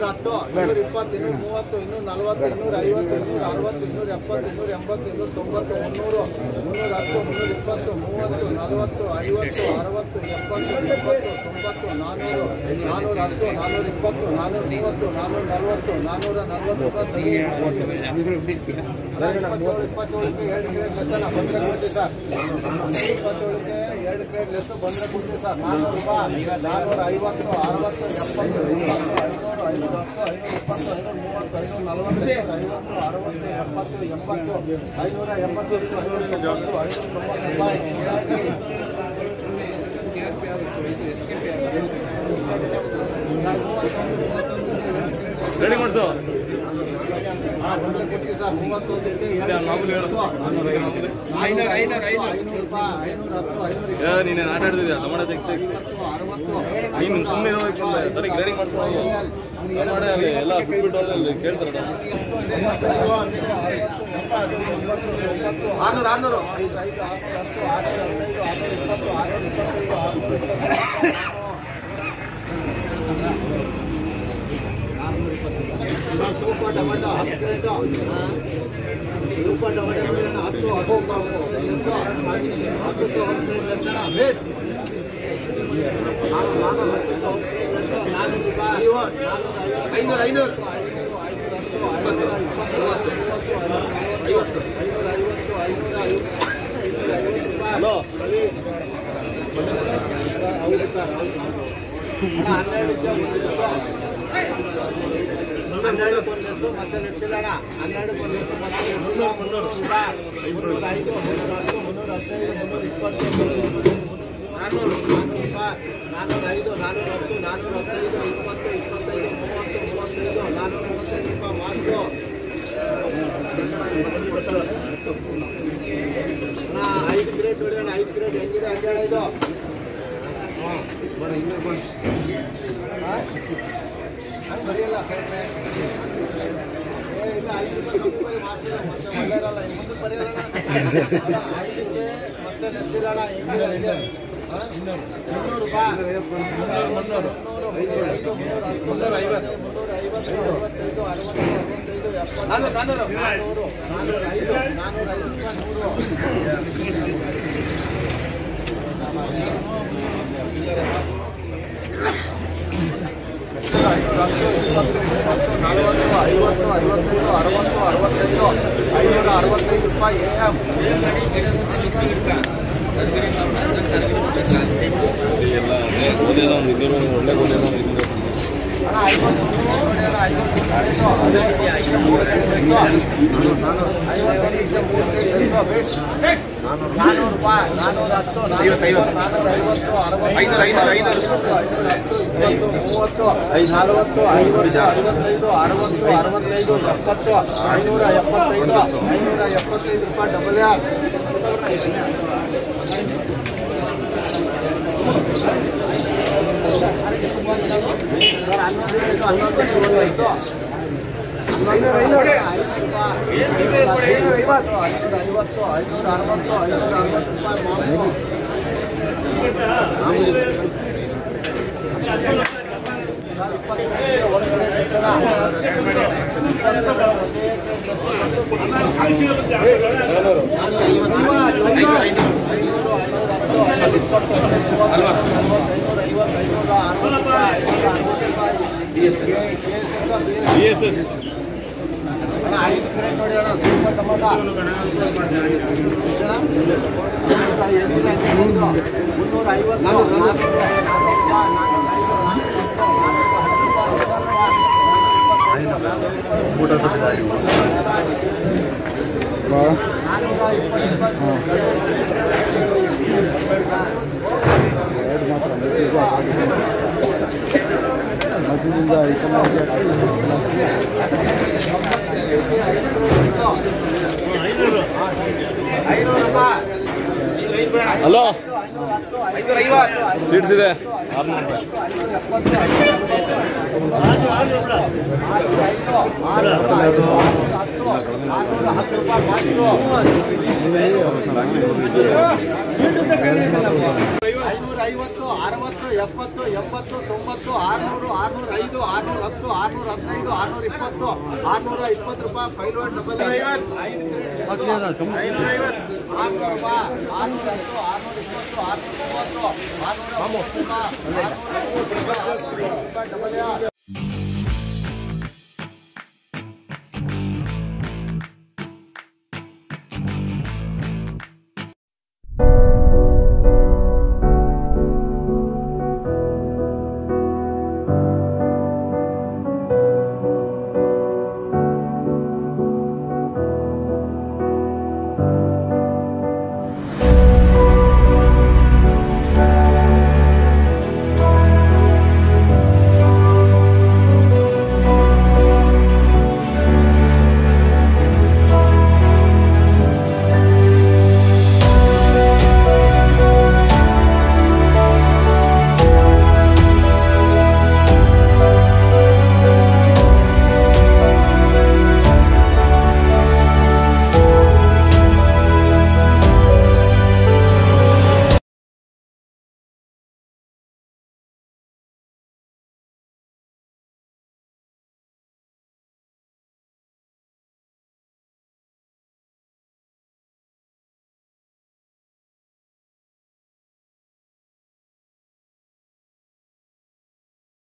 210, 220, 230, 240, 250, 260, 270, 280, 300, 310, 320, 30, 40, 50, 60, 70, 80, 90, 410, 420, 430, 440, 427 ಬಂದ್ರೆ ಕೊಡ್ತೀವಿ sir. 27ಕ್ಕೆ 2 plate less ಬಂದ್ರೆ ಕೊಡ್ತೀವಿ ಸರ್. 400 ರೂಪಾಯಿ, 450, 60, 70, 80, 510, 520, 530, 540, 50, 60, 70, 80, 590 ರೂಪಾಯಿ. ರೆಡಿ ಮಾಡ್ಸು. ಬಂದ್ರೆ ಕೊಡ್ತೀವಿ ಸರ್. 31ಕ್ಕೆ 2 ನೀನು ಆಟ ಆಡ್ತಿದ್ಯಾ ಟೊಮಾಟೊ ನೀನು ಸುಮ್ಮನೆ ಸರಿ ಗ್ರೇಡಿಂಗ್ ಮಾಡ್ಕೊಂಡು ಎಲ್ಲ ಬಿಟ್ಬಿಟ್ಟು ಅಲ್ಲಿ ಕೇಳ್ತಾರೆ. 600 super tomato 10 crate, super tomato 10 hello ಹೌದು ಸರ್. 12 ಲೆಸ್ಸು ಮತ್ತೆ ಲೆಸ್ಸಿಲ್ಲ ಅಣ್ಣ. 12 ಲೆಸ್ಸು ಮತ್ತೆ ಲೆಸ್ಸಿಲ್ಲ. 300 ರೂಪಾಯಿ, 305, 310, 315, 320, 400 ರೂಪಾಯಿ, 405, 410, 415, 20, 25, 30, 35, 435 ರೂಪಾಯಿ ಮಾಸ್ಟು. ಅಣ್ಣ 5 ಗ್ರೇಡ್ ನೋಡಿ ಅಣ್ಣ. 5 ಗ್ರೇಡ್ ಹೆಂಗಿದೆ ಹಂಗೆ ಹೇಳ ಇದು. ಹಂಗೆ ಬರೆಯಲ್ಲ ಸಾಹೇಬ್ರೆ. ಇಲ್ಲ 5 ರೂಪಾಯಿ ಮಾಡ್ಸಿಲ್ಲ ಮತ್ತೆ ಒಳ್ಳೆಯರಲ್ಲ. ಮುಂದೆ ಬರೆಯಲ್ಲ 5ಕ್ಕೆ ಮತ್ತೆ ಲೆಸ್ಸಿಲ್ಲಣ್ಣ. ಹೆಂಗಿದೆ ಹಂಗೆ 200 ರೂಪಾಯಿ, 300, 305, 310, 350, 55, 60, 65, 70, 400, 405, 565 ರೂಪಾಯಿ AM. ಗೋಧಿ ಒಂದು ಒಳ್ಳೆ ಗೋಧಿ ಅಣ್ಣ 50 400 ರೂಪಾಯಿ, 410, 450, 500, 30, 40, 50, 65, 65, 70, 575, 575 ರೂಪಾಯಿ ಡಬಲ್ ಆರ್. ಸರ್ 11 ಊಟ ಸ್ವಲ್ಪ ಮಧ್ಯದಿಂದ ಹಲೋ ಸೀಟ್ಸ್ ಇದೆ 600 410 ರೂಪಾಯಿ ಬಾಕ್ಸು. 550, 60, 70, 80, 90, 600, 605, 610, 615, 620, 620 ರೂಪಾಯಿ. 550, 610, 620, 630, 630 ರೂಪಾಯಿ.